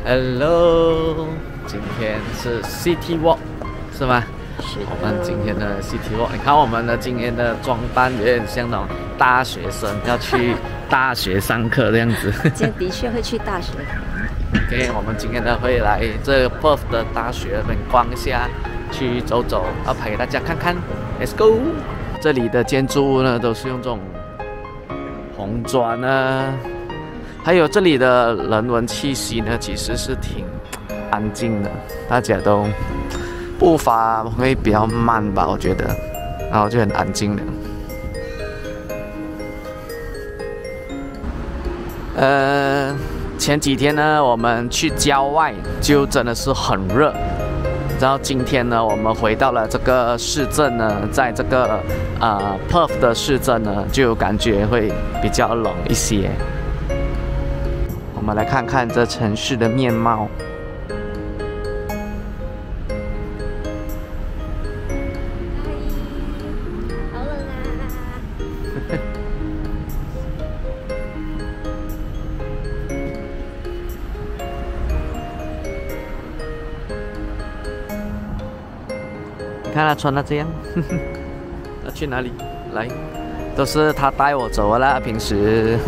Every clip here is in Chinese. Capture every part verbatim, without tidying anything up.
Hello， 今天是 City Walk 是吗？ 是的。 我们今天的 City Walk， 你看我们的今天的装扮有点像那种大学生要去大学上课这样子。 今天的确会去大学。 OK， 我们今天呢会来这个 Perth 的大学那边逛一下，去走走，要拍给大家看看。Let's go！ 这里的建筑物呢都是用这种红砖啊。还有这里的人文气息呢，其实是挺安静的，大家都步伐会比较慢吧，我觉得，然后就很安静的。呃，前几天呢，我们去郊外就真的是很热，然后今天呢，我们回到了这个市镇呢，在这个呃 Perth 的市镇呢，就感觉会比较冷一些。我们来看看这城市的面貌。 好冷啊！ 你看他穿的这样，他去哪里？来，都是他带我走的啦，平时。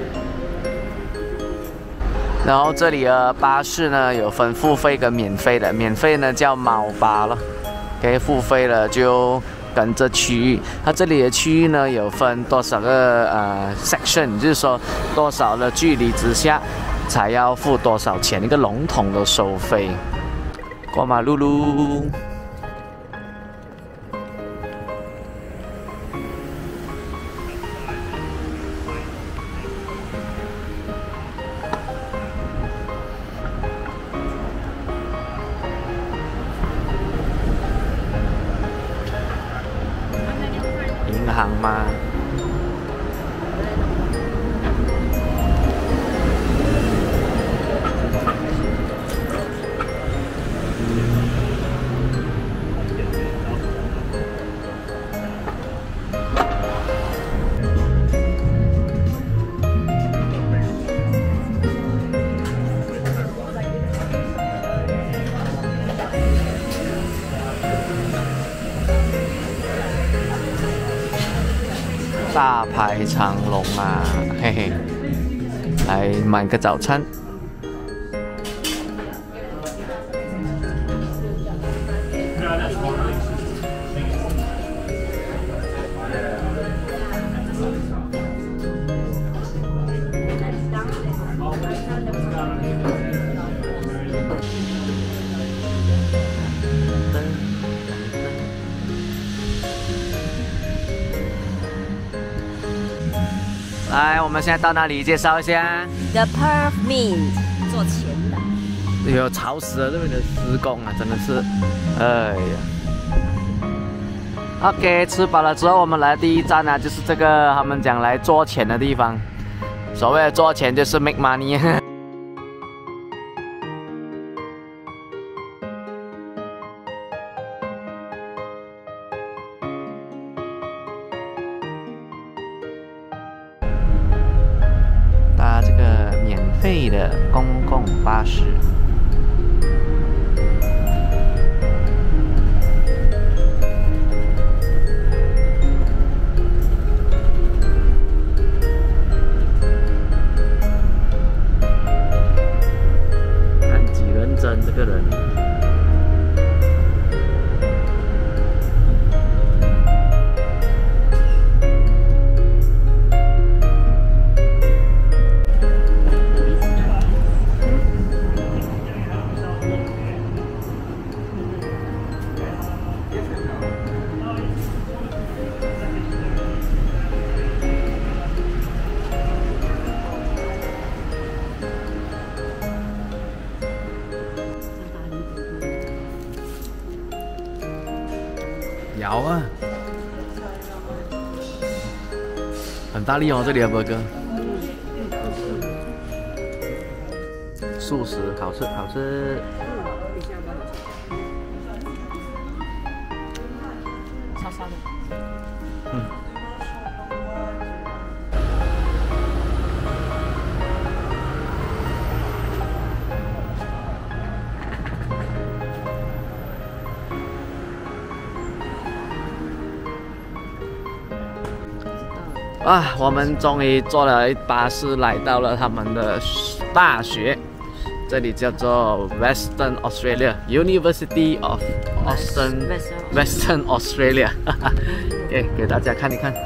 然后这里的巴士呢有分付费跟免费的，免费呢叫猫巴了，可以付费了就跟着区域。它这里的区域呢有分多少个呃 section， 就是说多少的距离之下才要付多少钱，一个笼统的收费。过马路喽。银行吗？大排长龙啊，嘿嘿，来买个早餐。来，我们现在到哪里？介绍一下。 The Perth Mint 做钱的。 哎呦，吵死了！这边的施工啊，真的是，哎呀。OK， 吃饱了之后，我们来第一站呢、啊，就是这个他们讲来做钱的地方。所谓的做钱就是 make money。搭这个免费的公共巴士。看几认真这个人。摇啊，很大力哦，这里的 burger。素食好吃好吃。 烧烧的。 嗯。 啊，我们终于坐了巴士来到了他们的大学，这里叫做 Western Australia University of Western Western Australia 给给大家看一看。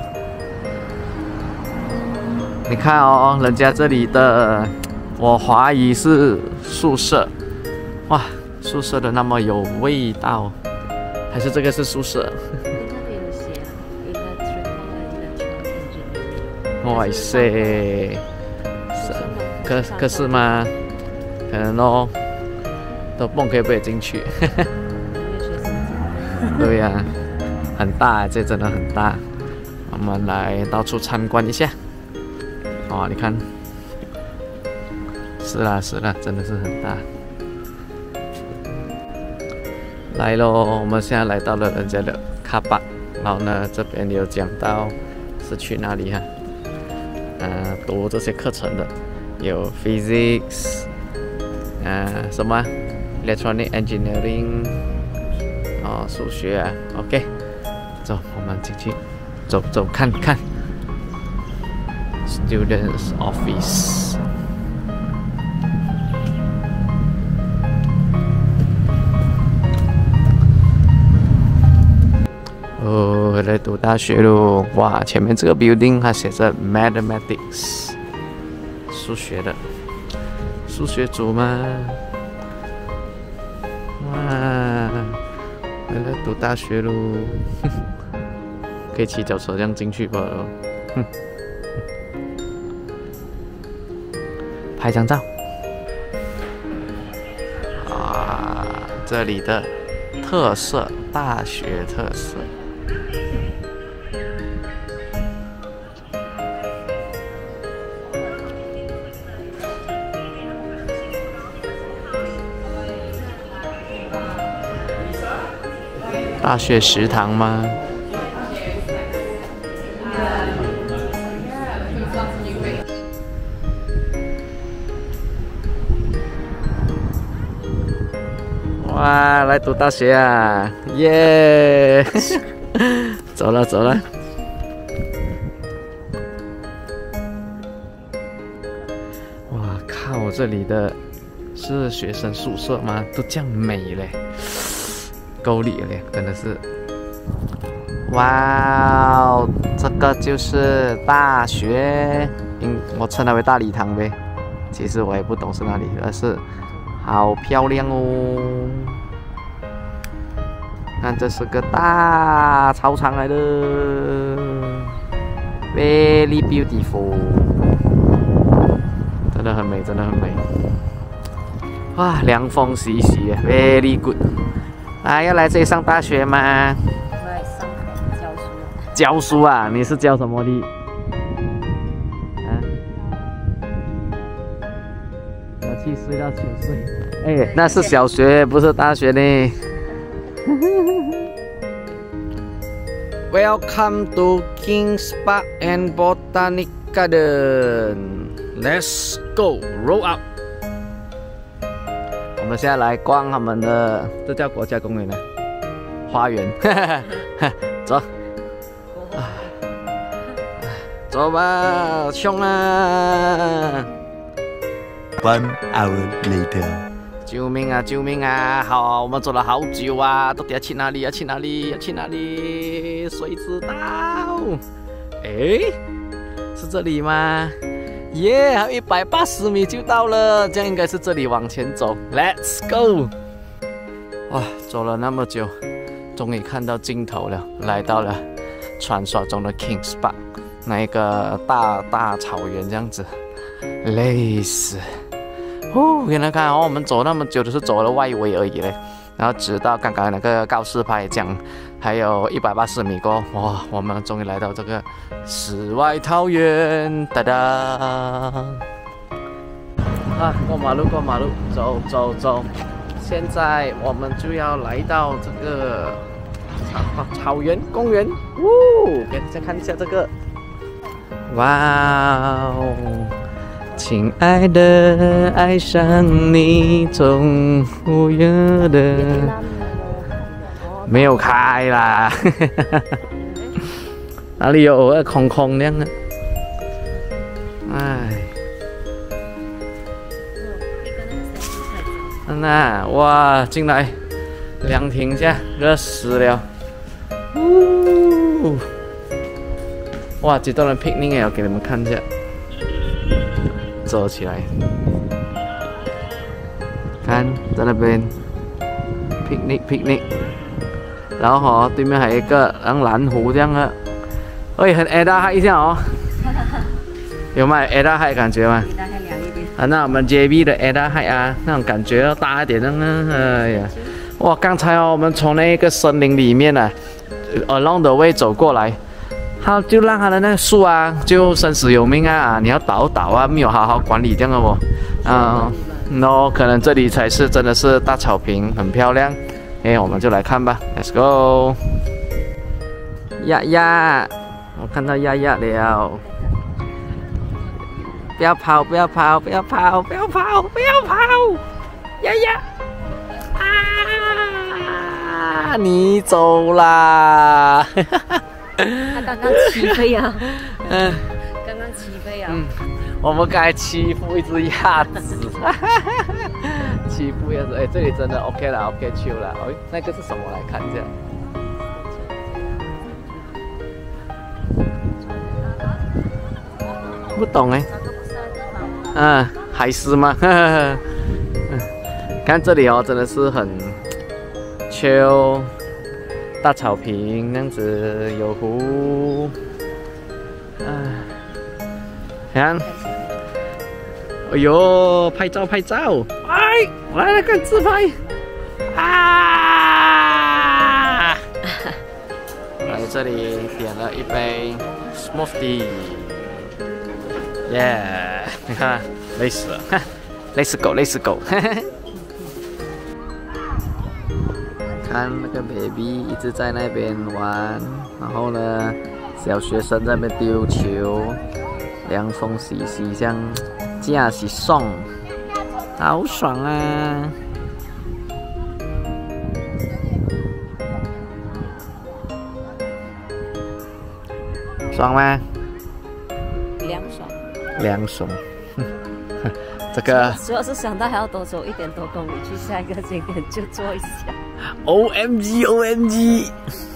你看哦，人家这里的，我怀疑是宿舍，哇，宿舍的那么有味道，还是这个是宿舍？哇塞，是，可可是嘛，可能哦，都蹦可以不可以进去？对呀、啊，很大，这真的很大。我们来到处参观一下。哦，你看，是啦是啦，真的是很大。来咯，我们现在来到了人家的卡巴，然后呢，这边有讲到是去哪里哈、啊？呃，读这些课程的有 physics， 呃，什么 electronic engineering， 哦，数学啊 ，OK， 走，我们进去走走看看 students office。哦，回来读大学喽！哇，前面这个 building 它写着 mathematics， 数学的，数学组吗？哇，回来读大学喽！可以骑脚车这样进去吧？哼，拍张照。啊，这里的特色，大学特色。大学食堂吗？哇，来读大学啊！耶、yeah! 走了走了。哇靠，这里的是学生宿舍吗？都这样美嘞！够力了，真的是！哇哦，这个就是大学，应我称它为大礼堂呗。其实我也不懂是哪里，但是好漂亮哦！看，这是个大操场来的 ，very beautiful， 真的很美，真的很美。哇，凉风习习 ，very good。啊，要来这里上大学吗？ 我来上课教书。 教书啊？你是教什么的？啊？我七岁到九岁。哎，那是小学，不是大学呢。Welcome to Kings Park and Botanic Garden. Let's go, roll up. 我们现在来逛他们的，这叫国家公园呢，花园。走，走吧，冲啊 ！One hour later， 救命啊！救命啊！好，我们走了好久啊，到底要去哪里？要去哪里？要去哪里？谁知道？哎，是这里吗？耶、yeah, 还有一百八十米就到了，这样应该是这里往前走。Let's go！ 哇，走了那么久，终于看到尽头了，来到了传说中的 Kings Park， 那一个大大草原这样子，累死！哦，原来看哦，我们走那么久都是走了外围而已嘞。然后直到刚刚那个告示牌讲还有一百八十米过，哇，我们终于来到这个世外桃源，哒哒！啊，过马路，过马路，走走走！现在我们就要来到这个草草原公园，呜，给大家看一下这个，哇哦！亲爱的，爱上你总无忧的。没有开啦，哪里有？空空那样啊？ 那哇，进来凉亭一下，热死了。呜，哇，几多人 picnic 我给你们看一下，走起来，看在那边 picnic picnic， 然后哦，对面还有一个像蓝湖这样的，哎，很 Ada 一下哦，有吗 ？Ada 海感觉吗？啊，那我们 J B 的 Ada 海啊，那种感觉要大一点的呢。哎呀，哇，刚才哦，我们从那个森林里面啊 ，along the way 走过来，他就让他的那个树啊，就生死有命啊，你要倒倒啊，没有好好管理这样的哦。啊 ，no， 可能这里才是真的是大草坪，很漂亮。哎，我们就来看吧 ，Let's go。呀呀，我看到呀呀了。不要跑！不要跑！不要跑！不要跑！不要跑！呀呀！啊！你走啦！ 他刚刚起飞啊！ 嗯， 刚刚起飞啊！ 嗯，我们该欺负一只鸭子，欺负鸭子。哎，这里真的 OK 了 ，OK 去了。哎，那个是什么？来看一下。不懂哎。嗯，海狮吗？嗯，看这里哦，真的是很 chill， 大草坪那样子，有湖。嗯，看，哎呦，拍照拍照，哎，我来看自拍。啊！来这里点了一杯 smoothie。耶！ 你看，累死了，累死狗，累死狗。看那个 baby 一直在那边玩，然后呢，小学生在那边丢球，凉风习习，像假期送，好爽啊！爽吗？ 凉爽。 凉爽，这个主要是想到还要多走一点多公里去下一个景点，就坐一下。 O M G O M G！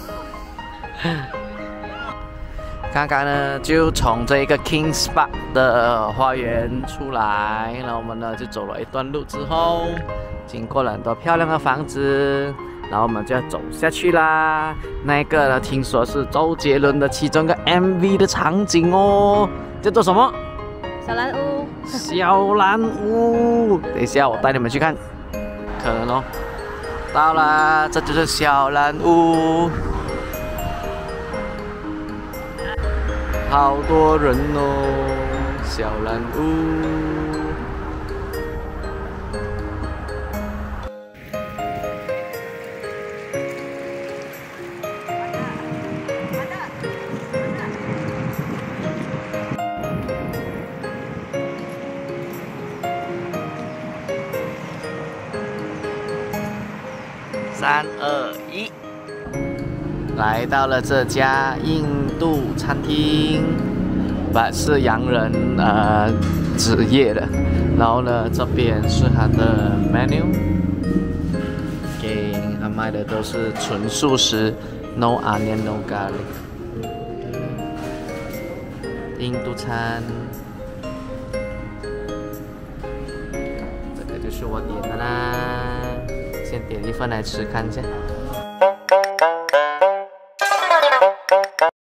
刚刚呢，就从这个 Kings Park 的花园出来，然后我们呢就走了一段路之后，经过了很多漂亮的房子，然后我们就要走下去啦。那个呢，听说是周杰伦的其中一个 M V 的场景哦，叫做什么？ 小蓝屋， 小蓝屋，等一下我带你们去看，可能哦。到啦，这就是小蓝屋，好多人哦，小蓝屋。三二一，来到了这家印度餐厅，不是洋人呃职业的。然后呢，这边是它的 menu， 给他卖的都是纯素食 ，no onion no garlic， 印度餐。这个就是我点的啦。先点一份来吃看一下。